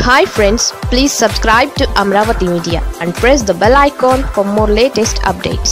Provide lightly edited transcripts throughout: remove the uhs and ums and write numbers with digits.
Hi friends, please subscribe to Amravati Media and press the bell icon for more latest updates.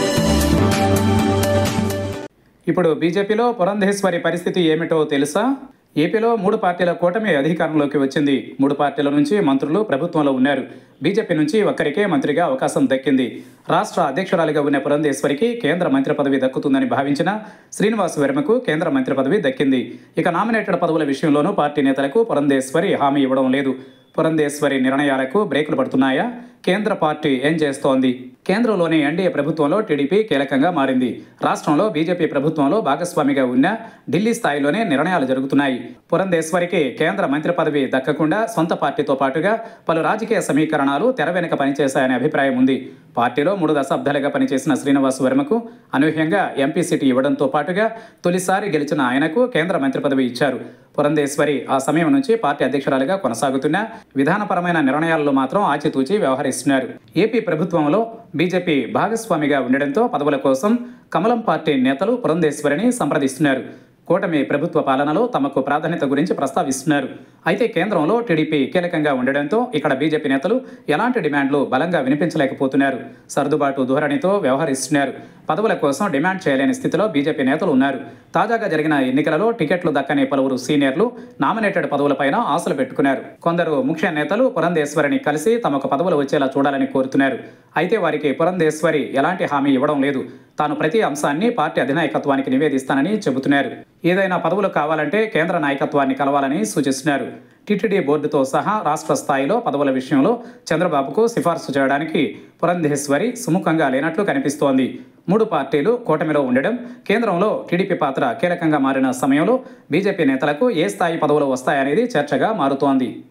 ఇప్పుడు బీజేపీలో పురంధేశ్వరి పరిస్థితి ఏమిటో తెలుసా? ఏపీలో 3 పార్టీల కూటమి అధికారంలోకి వచ్చింది. 3 పార్టీల నుంచి మంత్రులు ప్రభుత్వంలో ఉన్నారు. బీజేపీ నుంచి ఒక్కరికే మంత్రిగా అవకాశం దక్కింది. రాష్ట్ర అధ్యక్షురాలిగా ఉన్న పురంధేశ్వరికి కేంద్ర మంత్రి పదవి దక్కుతుందని భావించిన శ్రీనివాస్ వర్మకు కేంద్ర మంత్రి పదవి దక్కింది. ఇక నామినేటెడ్ పదవుల విషయంలోనూ పార్టీ నేతలకు పురంధేశ్వరి హామీ ఇవ్వడం లేదు. పురంధేశ్వరి నిర్ణయాలకు బ్రేకులు పడుతున్నాయా? కేంద్ర పార్టీ ఏం చేస్తోంది? కేంద్రంలోని ఎన్డీఏ ప్రభుత్వంలో టీడీపీ కీలకంగా మారింది. రాష్ట్రంలో బీజేపీ ప్రభుత్వంలో భాగస్వామిగా ఉన్న ఢిల్లీ స్థాయిలోనే నిర్ణయాలు జరుగుతున్నాయి. పురంధేశ్వరికి కేంద్ర మంత్రి పదవి దక్కకుండా సొంత పార్టీతో పాటుగా పలు రాజకీయ సమీకరణాలు తెర వెనుక పనిచేశాయనే అభిప్రాయం ఉంది. పార్టీలో 3 దశాబ్దాలుగా పనిచేసిన శ్రీనివాస్ వర్మకు అనూహ్యంగా ఎంపీ సీటు ఇవ్వడంతో పాటుగా తొలిసారి గెలిచిన ఆయనకు కేంద్ర మంత్రి పదవి ఇచ్చారు. పురంధేశ్వరి ఆ సమయం నుంచి పార్టీ అధ్యక్షురాలిగా కొనసాగుతున్న విధానపరమైన నిర్ణయాల్లో మాత్రం ఆచితూచి వ్యవహరిస్తున్నారు. ఏపీ ప్రభుత్వంలో బీజేపీ భాగస్వామిగా ఉండడంతో పదవుల కోసం కమలం పార్టీ నేతలు పురంధేశ్వరిని సంప్రదిస్తున్నారు. కూటమి ప్రభుత్వ పాలనలో తమకు ప్రాధాన్యత గురించి ప్రస్తావిస్తున్నారు. అయితే కేంద్రంలో టీడీపీ కీలకంగా ఉండడంతో ఇక్కడ బీజేపీ నేతలు ఎలాంటి డిమాండ్లు బలంగా వినిపించలేకపోతున్నారు. సర్దుబాటు ధోరణితో వ్యవహరిస్తున్నారు. పదవుల కోసం డిమాండ్ చేయలేని స్థితిలో బీజేపీ నేతలు ఉన్నారు. తాజాగా జరిగిన ఎన్నికలలో టికెట్లు దక్కని పలువురు సీనియర్లు నామినేటెడ్ పదవులపైన ఆశలు పెట్టుకున్నారు. కొందరు ముఖ్య నేతలు పురంధేశ్వరిని కలిసి తమకు పదవులు వచ్చేలా చూడాలని కోరుతున్నారు. అయితే వారికి పురంధేశ్వరి ఎలాంటి హామీ ఇవ్వడం లేదు. తాను ప్రతి అంశాన్ని పార్టీ అధినాయకత్వానికి నివేదిస్తానని చెబుతున్నారు. ఏదైనా పదవులు కావాలంటే కేంద్ర నాయకత్వాన్ని కలవాలని సూచిస్తున్నారు. టీటీడీ బోర్డుతో సహా రాష్ట్ర స్థాయిలో పదవుల విషయంలో చంద్రబాబుకు సిఫార్సు చేయడానికి పురంధేశ్వరి సుముఖంగా లేనట్లు కనిపిస్తోంది. 3 పార్టీలు కూటమిలో ఉండడం, కేంద్రంలో టీడీపీ పాత్ర కీలకంగా మారిన సమయంలో బీజేపీ నేతలకు ఏ స్థాయి పదవులు వస్తాయనేది చర్చగా మారుతోంది.